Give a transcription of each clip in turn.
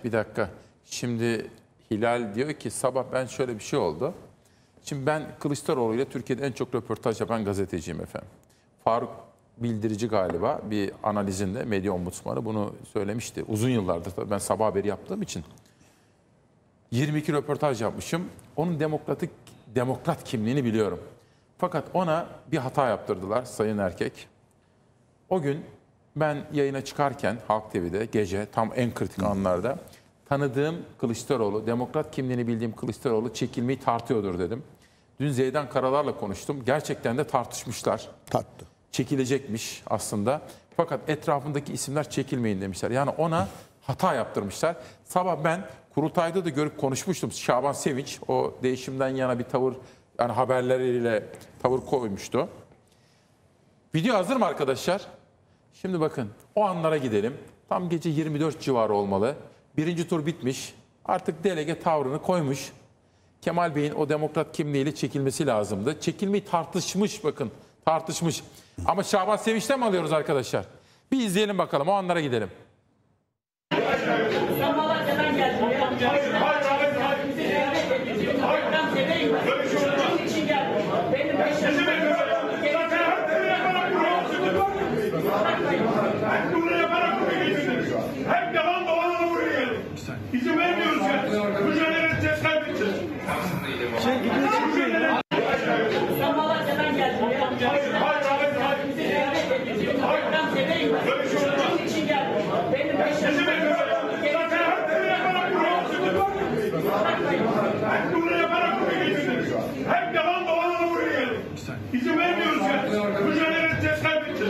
bir dakika. Şimdi Hilal diyor ki sabah ben şöyle bir şey oldu. Şimdi ben Kılıçdaroğlu ile Türkiye'de en çok röportaj yapan gazeteciyim efendim. Faruk Bildirici galiba bir analizinde medya ombudsmanı bunu söylemişti. Uzun yıllardır tabii ben sabah haberi yaptığım için. 22 röportaj yapmışım. Onun demokrat kimliğini biliyorum. Fakat ona bir hata yaptırdılar Sayın Erkek. O gün ben yayına çıkarken Halk TV'de gece tam en kritik anlarda tanıdığım Kılıçdaroğlu, demokrat kimliğini bildiğim Kılıçdaroğlu çekilmeyi tartıyordur dedim. Dün Zeydan Karalar'la konuştum. Gerçekten de tartışmışlar. Tarttı. Çekilecekmiş aslında. Fakat etrafındaki isimler çekilmeyin demişler. Yani ona hata yaptırmışlar. Sabah ben kurultayda da görüp konuşmuştum. Şaban Sevinç o değişimden yana bir tavır, yani haberleriyle tavır koymuştu. Video hazır mı arkadaşlar? Şimdi bakın o anlara gidelim. Tam gece 24 civarı olmalı. Birinci tur bitmiş. Artık delege tavrını koymuş. Kemal Bey'in o demokrat kimliğiyle çekilmesi lazımdı. Çekilmeyi tartışmış bakın. Tartışmış. Ama Şaban Sevinç'ten mi alıyoruz arkadaşlar? Bir izleyelim bakalım. O anlara gidelim. Hep yalan dolanını buraya gelin. İzin vermiyoruz ya. Mücadele edeceğiz, kaybedeceğiz. Sen Malatya'dan geldin. Hep yalan dolanını buraya gelin. İzin vermiyoruz ya. Mücadele edeceğiz, kaybedeceğiz.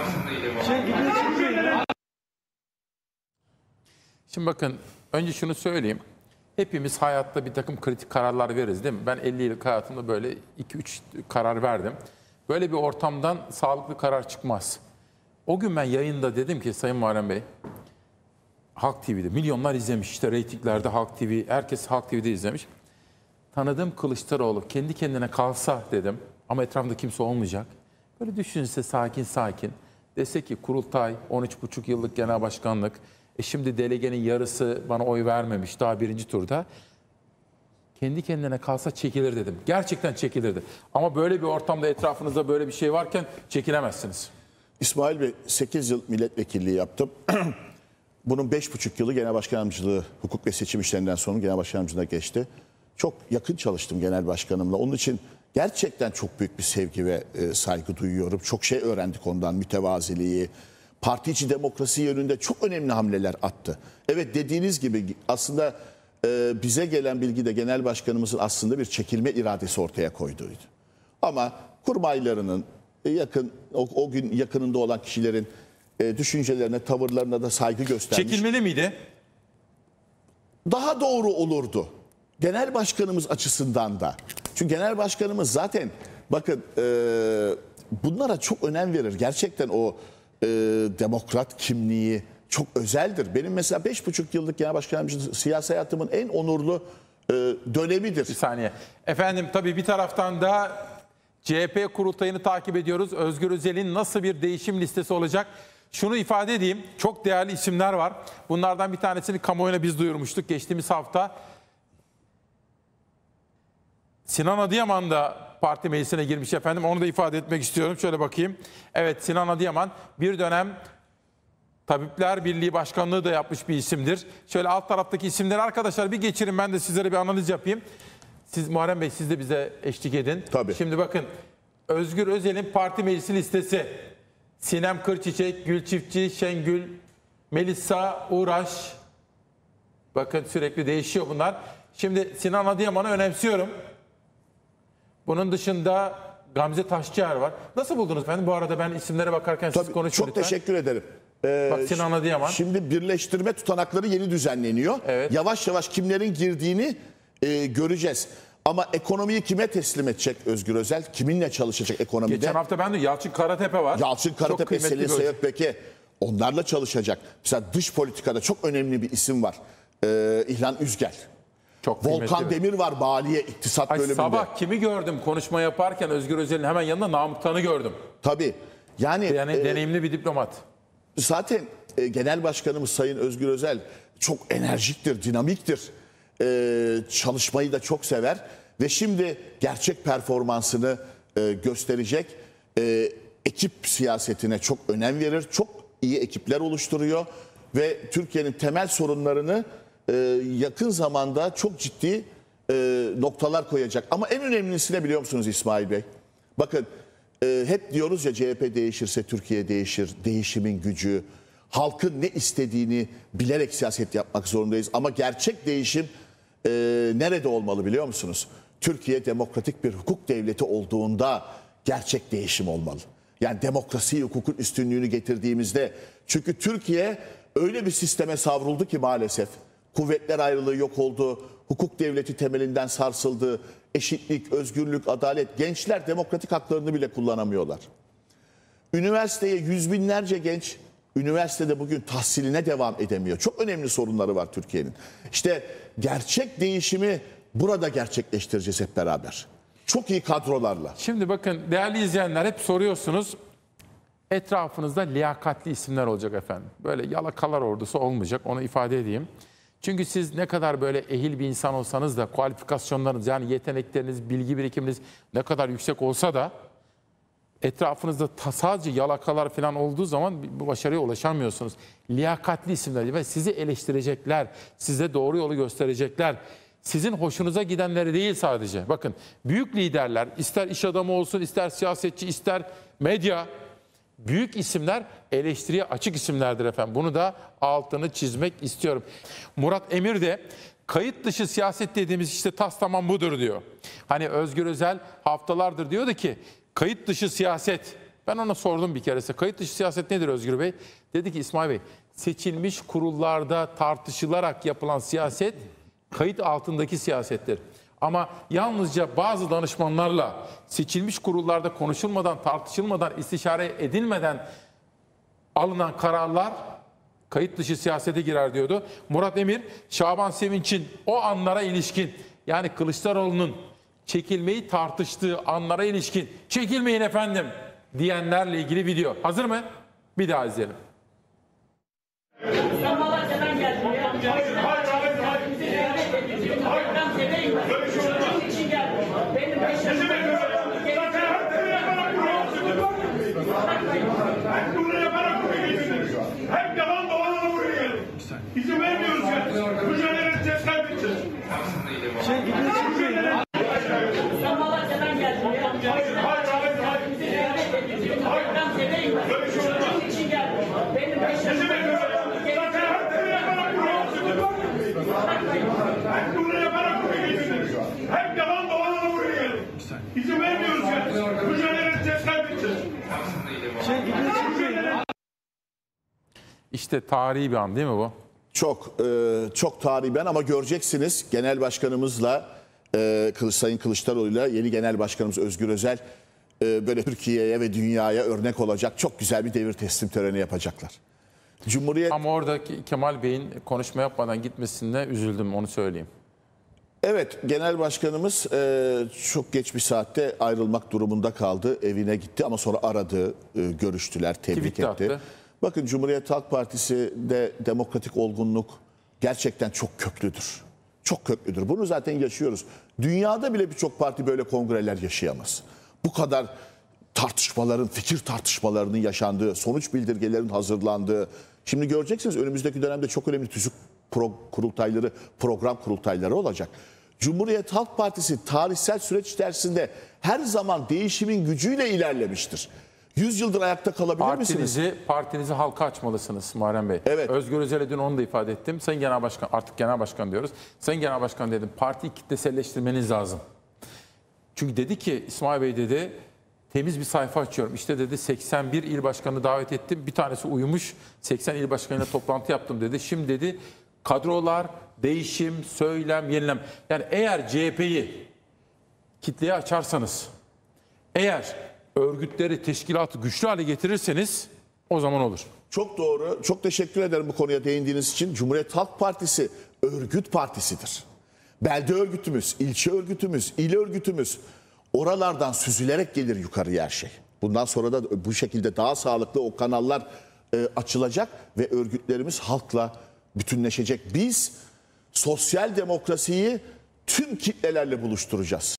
Şimdi bakın önce şunu söyleyeyim. Hepimiz hayatta bir takım kritik kararlar veririz değil mi? Ben 50 yıllık hayatımda böyle 2-3 karar verdim. Böyle bir ortamdan sağlıklı karar çıkmaz. O gün ben yayında dedim ki Sayın Muharrem Bey, Halk TV'de milyonlar izlemiş. İşte reytinglerde Halk TV, herkes Halk TV'de izlemiş. Tanıdığım Kılıçdaroğlu kendi kendine kalsa dedim ama etrafında kimse olmayacak. Böyle düşünse sakin sakin. Dese ki kurultay 13,5 yıllık genel başkanlık. Şimdi delegenin yarısı bana oy vermemiş daha birinci turda. Kendi kendine kalsa çekilir dedim. Gerçekten çekilirdi. Ama böyle bir ortamda etrafınızda böyle bir şey varken çekilemezsiniz. İsmail Bey 8 yıl milletvekilliği yaptım. Bunun 5,5 yılı genel başkan yardımcılığı, hukuk ve seçim işlerinden sonra genel başkan yardımcılığına geçti. Çok yakın çalıştım genel başkanımla. Onun için gerçekten çok büyük bir sevgi ve saygı duyuyorum. Çok şey öğrendik ondan, mütevaziliği. Parti içi demokrasi yönünde çok önemli hamleler attı. Evet dediğiniz gibi aslında bize gelen bilgi de genel başkanımızın aslında bir çekilme iradesi ortaya koyduğuydu. Ama kurmaylarının o gün yakınında olan kişilerin düşüncelerine, tavırlarına da saygı göstermiş. Çekilmeli miydi? Daha doğru olurdu. Genel başkanımız açısından da. Çünkü genel başkanımız zaten bakın bunlara çok önem verir. Gerçekten o demokrat kimliği çok özeldir. Benim mesela 5,5 yıllık genel başkan yardımcılığı siyasi hayatımın en onurlu dönemidir. Bir saniye. Efendim tabii bir taraftan da CHP kurultayını takip ediyoruz. Özgür Özel'in nasıl bir değişim listesi olacak? Şunu ifade edeyim. Çok değerli isimler var. Bunlardan bir tanesini kamuoyuna biz duyurmuştuk geçtiğimiz hafta. Sinan Adıyaman da parti meclisine girmiş efendim. Onu da ifade etmek istiyorum. Şöyle bakayım. Evet Sinan Adıyaman bir dönem Tabipler Birliği Başkanlığı da yapmış bir isimdir. Şöyle alt taraftaki isimleri arkadaşlar bir geçirin. Ben de sizlere bir analiz yapayım. Siz Muharrem Bey siz de bize eşlik edin. Tabii. Şimdi bakın Özgür Özel'in parti meclisi listesi. Sinem Kırçiçek, Gül Çiftçi, Şengül, Melisa Uğraş. Bakın sürekli değişiyor bunlar. Şimdi Sinan Adıyaman'ı önemsiyorum. Bunun dışında Gamze Taşçıer var. Nasıl buldunuz efendim? Bu arada ben isimlere bakarken siz konuşun çok lütfen. teşekkür ederim. Bak Sinan Adıyaman. Şimdi birleştirme tutanakları yeni düzenleniyor. Evet. Yavaş yavaş kimlerin girdiğini göreceğiz. Ama ekonomiyi kime teslim edecek Özgür Özel? Kiminle çalışacak ekonomide? Geçen hafta ben de Yalçın Karatepe var. Yalçın Karatepe, Selin Sayıkbek'e onlarla çalışacak. Mesela dış politikada çok önemli bir isim var. İlhan Üzgel. Çok Volkan Demir var Maliye İktisat bölümünde. Sabah kimi gördüm konuşma yaparken Özgür Özel'in hemen yanında Namık Tan'ı gördüm. Tabii. Yani deneyimli bir diplomat. zaten Genel Başkanımız Sayın Özgür Özel Çok enerjiktir, dinamiktir. Çalışmayı da çok sever. Ve şimdi gerçek performansını gösterecek. Ekip siyasetine çok önem verir. Çok iyi ekipler oluşturuyor. Ve Türkiye'nin temel sorunlarını yakın zamanda çok ciddi noktalar koyacak. Ama en önemlisi ne biliyor musunuz İsmail Bey? Bakın hep diyoruz ya, CHP değişirse Türkiye değişir. Değişimin gücü. Halkın ne istediğini bilerek siyaset yapmak zorundayız. Ama gerçek değişim nerede olmalı biliyor musunuz? Türkiye demokratik bir hukuk devleti olduğunda gerçek değişim olmalı. Yani demokrasi, hukukun üstünlüğünü getirdiğimizde. Çünkü Türkiye öyle bir sisteme savruldu ki maalesef. Kuvvetler ayrılığı yok oldu. Hukuk devleti temelinden sarsıldı. Eşitlik, özgürlük, adalet. Gençler demokratik haklarını bile kullanamıyorlar. Üniversiteye yüz binlerce genç üniversitede bugün tahsiline devam edemiyor. Çok önemli sorunları var Türkiye'nin. İşte gerçek değişimi burada gerçekleştireceğiz hep beraber. Çok iyi kadrolarla. Şimdi bakın değerli izleyenler, hep soruyorsunuz. Etrafınızda liyakatli isimler olacak efendim. Böyle yalakalar ordusu olmayacak, onu ifade edeyim. Çünkü siz ne kadar böyle ehil bir insan olsanız da, kualifikasyonlarınız, yani yetenekleriniz, bilgi birikiminiz ne kadar yüksek olsa da etrafınızda sadece yalakalar falan olduğu zaman bu başarıya ulaşamıyorsunuz. Liyakatli isimler ve sizi eleştirecekler, size doğru yolu gösterecekler. Sizin hoşunuza gidenleri değil sadece. Bakın büyük liderler, ister iş adamı olsun, ister siyasetçi, ister medya, büyük isimler eleştiriye açık isimlerdir efendim. Bunu da altını çizmek istiyorum. Murat Emir de kayıt dışı siyaset dediğimiz işte tas tamam budur diyor. Hani Özgür Özel haftalardır diyordu ki kayıt dışı siyaset. Ben ona sordum bir keresi. Kayıt dışı siyaset nedir Özgür Bey? Dedi ki İsmail Bey, seçilmiş kurullarda tartışılarak yapılan siyaset kayıt altındaki siyasettir. Ama yalnızca bazı danışmanlarla seçilmiş kurullarda konuşulmadan, tartışılmadan, istişare edilmeden alınan kararlar kayıt dışı siyasete girer diyordu. Murat Emir, Şaban Sevinç'in o anlara ilişkin, yani Kılıçdaroğlu'nun çekilmeyi tartıştığı anlara ilişkin, çekilmeyin efendim diyenlerle ilgili video. Hazır mı? Bir daha izleyelim. Sen Malatya'dan geldin. Ben seveyim. Onun için geldim. Benim Bunu yaparak buraya geliyoruz. Hep yalan dolanla buraya gelin. İzin vermiyoruz ya. Mücadele edeceğiz, kaybedeceğiz. Sen Malatya'dan geldin. Ben seveyim. Onun için geldim. Benim Bunu yaparak buraya geliyoruz. Hep yalan dolanla buraya gelin. İzin vermiyoruz ya. Mücadele edeceğiz, kaybedeceğiz. İşte tarihi bir an değil mi bu? Çok tarihi ben ama göreceksiniz genel başkanımızla Sayın Kılıçdaroğlu'yla yeni genel başkanımız Özgür Özel böyle Türkiye'ye ve dünyaya örnek olacak çok güzel bir devir teslim töreni yapacaklar. Cumhuriyet. Ama oradaki Kemal Bey'in konuşma yapmadan gitmesine üzüldüm, onu söyleyeyim. Evet, genel başkanımız çok geç bir saatte ayrılmak durumunda kaldı. Evine gitti ama sonra aradı, görüştüler, tebrik Tweet etti. attı. Bakın Cumhuriyet Halk Partisi'de demokratik olgunluk gerçekten çok köklüdür. Çok köklüdür. Bunu zaten yaşıyoruz. Dünyada bile birçok parti böyle kongreler yaşayamaz. Bu kadar tartışmaların, fikir tartışmalarının yaşandığı, sonuç bildirgelerin hazırlandığı. Şimdi göreceksiniz önümüzdeki dönemde çok önemli tüzük kurultayları, program kurultayları olacak. Cumhuriyet Halk Partisi tarihsel süreç içerisinde her zaman değişimin gücüyle ilerlemiştir. 100 yıldır ayakta kalabilir misiniz? Partinizi halka açmalısınız Muharrem Bey. Evet. Özgür Özel'e dün onu da ifade ettim. Sayın Genel Başkan, artık Genel Başkan diyoruz. Sayın Genel Başkan dedim, partiyi kitleselleştirmeniz lazım. Çünkü dedi ki İsmail Bey dedi, temiz bir sayfa açıyorum. İşte dedi 81 il başkanını davet ettim. Bir tanesi uyumuş. 80 il başkanıyla toplantı yaptım dedi. Şimdi dedi kadrolar, değişim, söylem, yenilem. Yani eğer CHP'yi kitleye açarsanız, eğer örgütleri, teşkilatı güçlü hale getirirseniz o zaman olur. Çok doğru. Çok teşekkür ederim bu konuya değindiğiniz için. Cumhuriyet Halk Partisi örgüt partisidir. Belde örgütümüz, ilçe örgütümüz, il örgütümüz oralardan süzülerek gelir yukarıya her şey. Bundan sonra da bu şekilde daha sağlıklı o kanallar açılacak ve örgütlerimiz halkla bütünleşecek. Biz sosyal demokrasiyi tüm kitlelerle buluşturacağız.